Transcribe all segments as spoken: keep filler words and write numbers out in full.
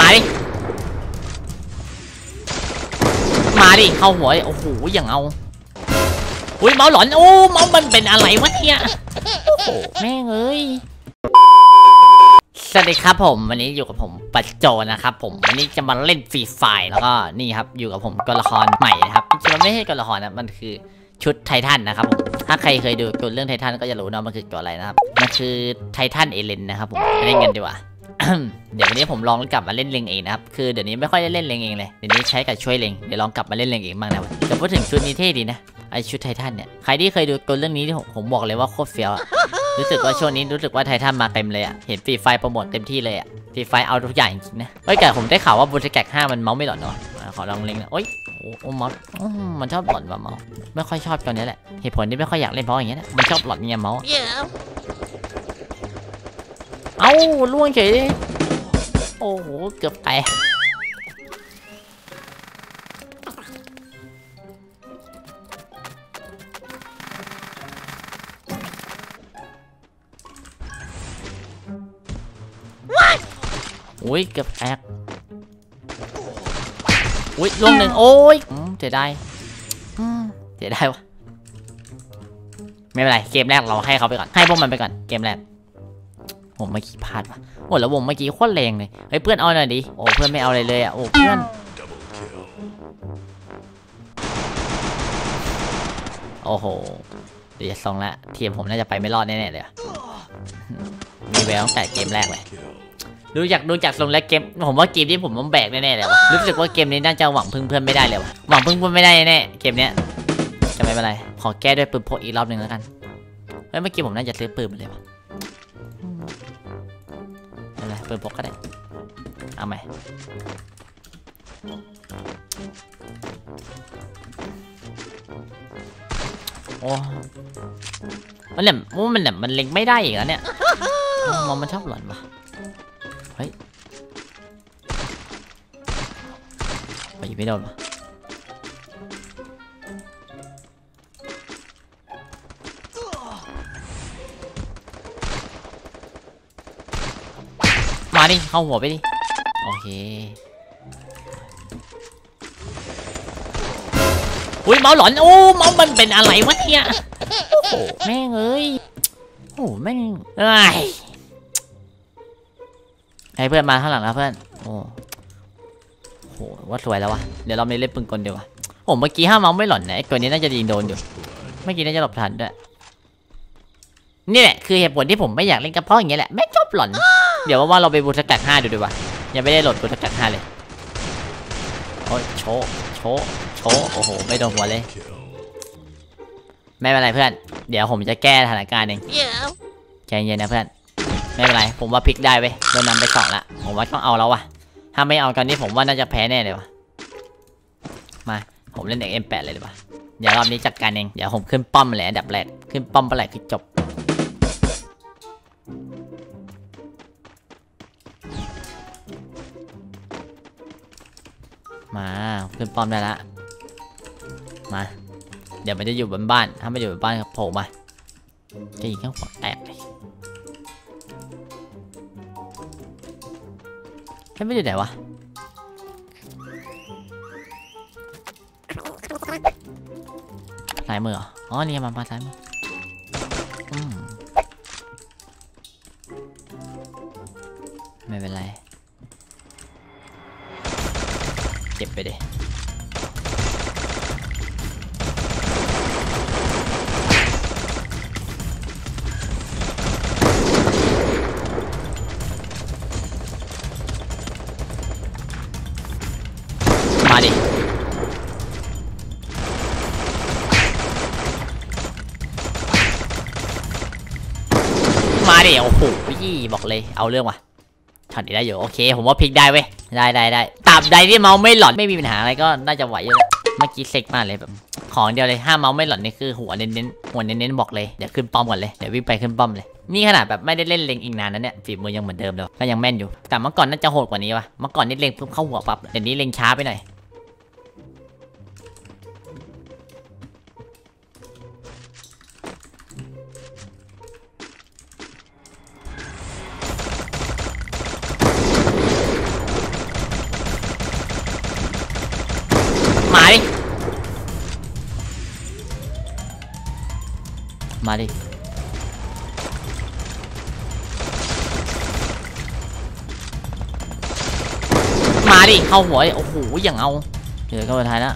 มาดิมาดิเข้าหัวโอ้โหอย่างเอาอุ้ยเมาหลอนโอ้เมามันเป็นอะไรวะเนี่ยโอ้โหแม่งเอ้ยสวัสดีครับผมวันนี้อยู่กับผมปัจโจนะครับผมวันนี้จะมาเล่นฟรีไฟร์แล้วก็นี่ครับอยู่กับผมตัวละครใหม่นะครับจริงๆมันไม่ใช่ตัวละครนะมันคือชุดไททันนะครับผมถ้าใครเคยดูตัวเรื่องไททันก็จะรู้นะมันคือตัวอะไรนะครับมันคือไททันเอเลนนะครับผมเล่นกันดีกว่า เดี๋ยววันนี้ผมลองกลับมาเล่นเลงเองนะครับคือเดี๋ยวนี้ไม่ค่อยได้เล่นเลงเองเลยเดี๋ยวนี้ใช้กับช่วยเลงเดี๋ยวลองกลับมาเล่นเลงเองบ้างนะแต่พูดถึงชุดนี้เท่ดีนะไอชุดไททันเนี่ยใครที่เคยดูตัวเรื่องนี้ผมผมบอกเลยว่าโคตรเฟี้ยวอะรู้สึกว่าช่วงนี้รู้สึกว่าไททันมาเต็มเลยอะเห็นฟรีไฟโปรโมทเต็มที่เลยอะฟรีไฟเอาทุกอย่างจริงๆนะเฮ้ยแต่ผมได้ข่าวว่าบูทแกกห้ามันเมาส์ไม่หลอนเนาะขอลองเล็งนะโอ้ยโอ้โอ้เมาส์มันชอบหลอนว่ะเมาส์ไม่ค่อยชอบตัวนี้แหละเหตุผลที่ไม่ค่อยอยากเล่นเพราะอย่างเงี้ยมันชอบหลอนเนี่ยเมาส์เอ้าล่วงเฉยโอ้โหเกือบไปอุ้ยเกือบแอกอุ้ยล่วงหนึ่งโอ้ยเสียดายเสียดายวะไม่เป็นไรเกมแรกเราให้เขาไปก่อนให้พวกมันไปก่อนเกมแรกผมเมื่อกี้พลาดว่ะโอ้แล้ววงเมื่อกี้โคตรแรงเลยเฮ้ยเพื่อนเอาหน่อยดิโอ้เพื่อนไม่เอาอะไรเลยอ่ะโอ้เพื่อนโอ้โหเดี๋ยวส่งละทีมผมน่าจะไปไม่รอดแน่ๆเลยมีแววตั้งแต่เกมแรกเลยดูจากดูจากทรงและเกมผมว่าเกมที่ผมต้องแบกแน่ๆเลยวะรู้สึกว่าเกมนี้น่าจะหวังพึ่งเพื่อนไม่ได้เลยวะหวังพึ่งเพื่อนไม่ได้แน่เกมเนี้ยจะไม่เป็นไรขอแก้ด้วยปืนพกอีกรอบหนึ่งแล้วกันเฮ้ยเมื่อกี้ผมน่าจะซื้อปืนมาเลยวะอะไรปืนพกก็ได้เอาไหมโอ้มันเนี่ยมันเนี่ยมันเล็งไม่ได้อีกแล้วเนี่ยมองมันชอบหลอนวะเฮ้ยไปไม่โดนวะมาดิเข้าหัวไปดิโอเคอุ้ยเมาหลอนโอ้เมามันเป็นอะไรวะเนี่ยโอ้โหแม่งเอ้ยโอ้แม่งเอ้ยให้เพื่อนมาข้างหลังนะเพื่อนโอ้โหว่าสวยแล้ววะเดี๋ยวเราไม่เล่นปืนกลดีกว่าโอ้เมื่อกี้ห้าเมาไม่หลอนนะไอ้ตัวนี้น่าจะยิงโดนอยู่เมื่อกี้น่าจะหลบทันด้วยนี่แหละคือเหตุผลที่ผมไม่อยากเล่นกระเพาะอย่างเงี้ยแหละไม่ชอบหลอนเดี๋ยวว่าเราไปบูทแกกห้าดูดีกว่ายังไม่ได้โหลดบูทแกกห้าเลยโอ้ยโชว์โชว์โชว์โอ้โหไม่โดนหัวเลยไม่เป็นไรเพื่อนเดี๋ยวผมจะแก้สถานการณ์เองใจเย็นนะเพื่อนไม่เป็นไรผมว่าพลิกได้เว้ยโดนนำไปสองละผมว่าต้องเอาแล้ววะถ้าไม่เอาตอนนี้ผมว่าน่าจะแพ้แน่เลยวะมาผมเล่นเด็ก เอ็ม แปด เลยดีกว่าเดี๋ยวรอบนี้จัดการเองเดี๋ยวผมขึ้นป้อมเลยอันดับแรกขึ้นป้อมไปเลยคือจบมาขึ้นป้อมได้ละมาเดี๋ยวมันจะอยู่บนบ้านถ้าไม่อยู่บนบ้านโผล่มาจะยิงแค่หัวแตกเลยไม่อยู่ไหนวะซ้ายมือเหรออ๋อนี่มามาซ้ายมืออืมไม่เป็นไรเจ็บไปดิมาดิมาดิโอ้โหยี่บอกเลยเอาเรื่องว่ะช็อตนี้ได้อยู่โอเคผมว่าพลิกได้เว้ยได้ได้ได้ตราบใดที่เมาส์ไม่หลอนไม่มีปัญหาอะไรก็น่าจะไหวอยู่แล้วเมื่อกี้เซ็กมากเลยแบบของเดียวเลยห้าเมาส์ไม่หลอนนี่คือหัวเน้นๆหัวเน้นๆบอกเลยเดี๋ยวขึ้นป้อมก่อนเลยเดี๋ยววิ่งไปขึ้นป้อมเลยนี่ขนาดแบบไม่ได้เล่นเลงอีกนานนั้นเนี่ยฝีมือยังเหมือนเดิมเลยก็ยังแม่นอยู่แต่เมื่อก่อนน่าจะโหดกว่านี้วะเมื่อก่อนนี่เลงปุ๊บเข้าหัวปั๊บเดี๋ยวนี้เลงช้าไปหน่อย มมาดิมาดิเข้าหัวโอ้โหอย่างเอาเดี๋ยวก็สุดท้ายแล้ว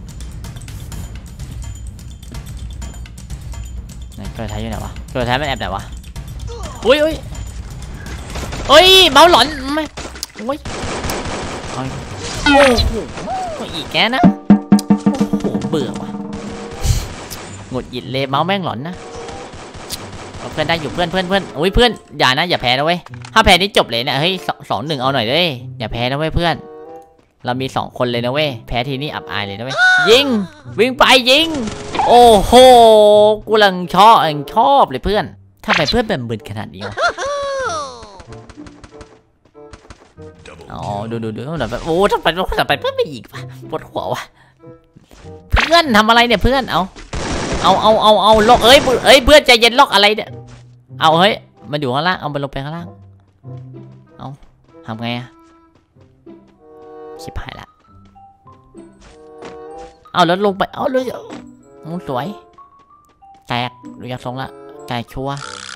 ไหนก็สุดท้ายอยู่ไหนวะก็สุดท้ายมันแอบไหนวะอุ้ยอุ้ยเฮ้ยเมาหลอนไม่โอ้ยโอ้โหอีกแกนะโอ้โหเบื่อว่ะหงุดหงิดเลยเมาแม่งหลอนนะเพื่อนได้อยู่เพื่อนเพื่อนเพื่อนอุ้ยเพื่อนอย่านะอย่าแพ้นะเว้ยถ้าแพ้นี่จบเลยเนี่ยเฮ้ยสองสองหนึ่งเอาหน่อยเลยอย่าแพ้นะเว้ยเพื่อนเรามีสองคนเลยนะเว้ยแพ้ทีนี่อับอายเลยนะเว้ยยิงวิ่งไปยิงโอ้โหกูลังชอบเองชอบเลยเพื่อนทำไมเพื่อนเป็นมึนขนาดนี้วะอ๋อดูดูดูแบบโอ้ทำไมทำไมเพื่อนไม่ยิงวะปวดหัววะเพื่อนทำอะไรเนี่ยเพื่อนเอาเอาเอาเอาเอาล็อกเอ้ยเอ้ยเพื่อนใจเย็นล็อกอะไรเนี่ยเอาเฮ้ยมันอยู่ข้างล่างเอามันลงไปข้างล่างเอาทำไงอะชิบหายละเอาแล้วลงไปเอาเลยมุนสวยแตกดูยาทรงละแตกชัว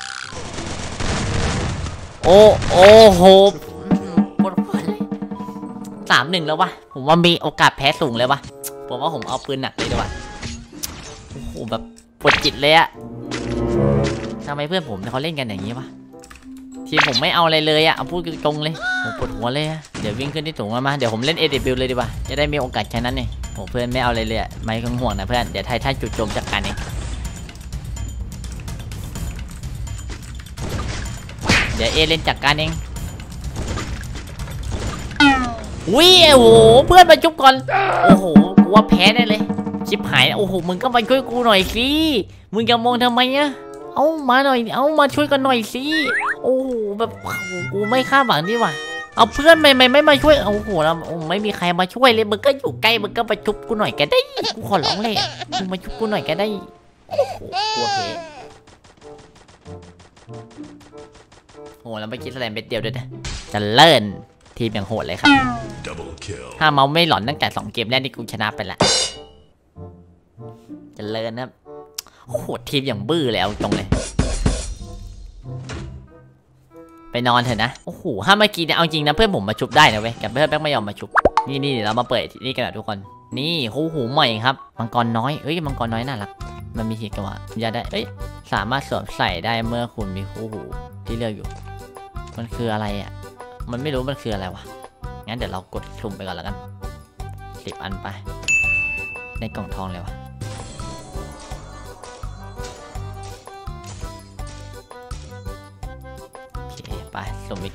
โอ้โอ้โหปวดหัวเลยสามหนึ่งแล้ววะผมว่ามีโอกาสแพ้สูงเลยวะผมว่าผมเอาปืนหนักเลยดีกว่าโอ้โหแบบปวดจิตเลยอะทำไมเพื่อนผมเขาเล่นกันอย่างนี้วะทีผมไม่เอาอะไรเลยอะเอาพูดตรงเลยผมปวดหัวเลยอะเดี๋ยววิ่งขึ้นที่สูงมาเดี๋ยวผมเล่น เอ ดี บิล เลยดีกว่าจะได้มีโอกาสแค่นั้นเนี่ยโอ้เพื่อนไม่เอาอะไรเลยอะไม่ต้องห่วงนะเพื่อนเดี๋ยวไททันจุดโจมจัดการเองเดี๋ยวเอเล่นจัดการเองวิ่งโอ้โหเพื่อนมาจุบก่อนโอ้โหกูว่าแพ้ได้เลยชิบหายโอ้โหมึงก็มาช่วยกูหน่อยสิมึงจะมองทำไมอะเอามาหน่อยเอามาช่วยกันหน่อยสิโอ้โหแบบกูไม่คาดหวังดิว่ะเอาเพื่อนไม่ไม่ไม่มาช่วยโอ้โหแล้วไม่มีใครมาช่วยเลยมึงก็อยู่ใกล้มึงก็มาชุบกูหน่อยก็ได้กูขอร้องเลยมึงมาชุบกูหน่อยก็ได้โอ้โหกลัวเพโอ้แล้วไม่คิดแสดงเบ็ดเดียวด้วยนะจะเลิ่นทีมอย่างโหดเลยครับถ้าเมาไม่หลอนตั้งแต่สองเกมแรกนี่กูชนะไปละจะเลิ่นนะโอ้โหทีมอย่างบื้อเลยเอาตรงเลยไปนอนเถอะนะโอ้โหถ้าเมื่อกี้เนี่ยเอาจริงนะเพื่อนผมมาชุบได้นะเว้ยแต่เพื่อนแม่งไม่ยอมมาชุบนี่นี่เดี๋ยวเรามาเปิดนี่กันนะทุกคนนี่โอ้โหใหม่ครับมังกรน้อยเอ้ยมังกรน้อยน่ารักมันมีทีกันว่าอย่าได้เอ้ยสามารถสวมใส่ได้เมื่อคุณมีคู่หูที่เลือกอยู่มันคืออะไรอ่ะมันไม่รู้มันคืออะไรวะงั้นเดี๋ยวเรากดสุ่มไปก่อนแล้วกันสิบอันไปในกล่องทองเลยวะไปสุ่มอีก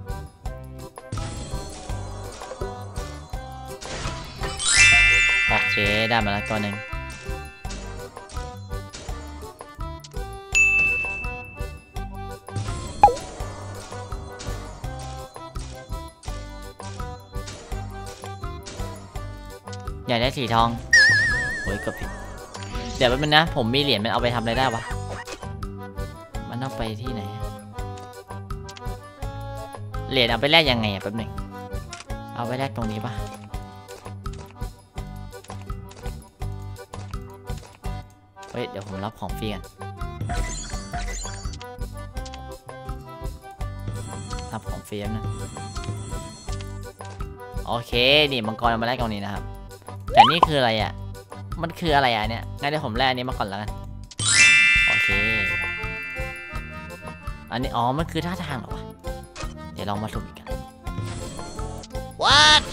โอเคได้มาแล้วตัวหนึ่งอยากได้สีทองโอ้ยกดผิดเดี๋ยวแป๊บนึงนะผมมีเหรียญมันเอาไปทำอะไรได้วะมันเอาไปที่ไหนเหรียญเอาไปแลกยังไงอะแป๊บหนึ่งเอาไปแลกตรงนี้ปะเฮ้ยเดี๋ยวผมรับของฟรีกันรับของฟรีนะโอเคนี่มังกรเอามาแลกตรงนี้นะครับแต่นี่คืออะไรอ่ะมันคืออะไรอ่ะเนี่ยงั้นเดี๋ยวผมแลกอันนี้มาก่อนแล้วกันโอเคอันนี้อ๋อมันคือท่าทางเหรอวะเดี๋ยวลองมาสุ่มอีกกัน What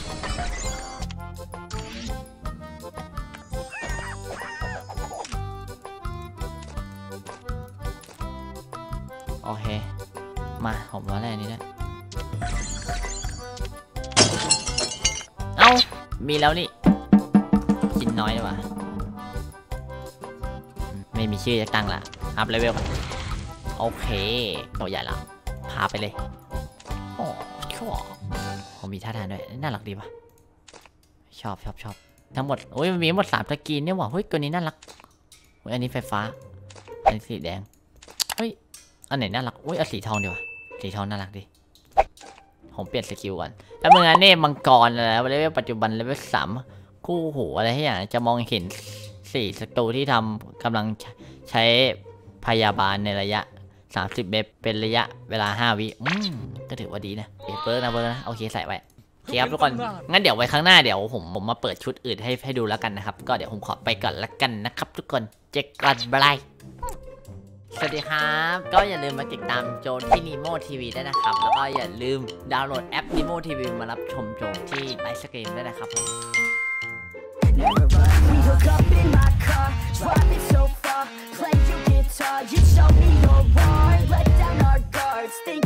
โอเคมาผมว่าอะไรนี้นะเอ้ามีแล้วนี่กินน้อยดีกว่าไม่มีชื่อจะตั้งละอัพเลเวลโอเคตัวใหญ่แล้วพาไปเลยโอ้ชอบผมมีท่าทางด้วยน่ารักดีป่ะชอบชอบชอบทั้งหมดโอ้ยมีหมดสามตะกีนเนี่ยว่ะเฮ้ยตัวนี้น่ารักอันนี้ไฟฟ้าอันนี้สีแดงเฮ้ยอันไหนน่ารักอุ้ยเอาสีทองดีกว่าสีทองน่ารักดีผมเปลี่ยนสกิลก่อนแล้วเมื่อไงนี่มังกรแล้วเลเวลปัจจุบันเลเวลสามคู่หูอะไรที่อย่างจะมองเห็นสี่ศัตรูที่ทำกำลังใช้พยาบาลในระยะสามสิบเมตรเป็นระยะเวลาห้าวิอืมก็ถือว่าดีนะเปิร์กนะเปิร์กนะโอเคใส่ไว้โอเคครับทุกคนงั้นเดี๋ยวไว้ครั้งหน้าเดี๋ยวผมผมมาเปิดชุดอื่นให้ให้ดูแล้วกันนะครับก็เดี๋ยวผมขอไปก่อนละกันนะครับทุกคนเจอกันบายสวัสดีครับก็อย่าลืมมาติดตามโจที่ Nemo ที วี ด้วยนะครับแล้วก็อย่าลืมดาวน์โหลดแอป Nemo ที วี มารับชมโจที่ไลฟ์สตรีมด้วยนะครับผม We hook up in my car, driving so far, play your guitar, you show me your heart, let down our guards, think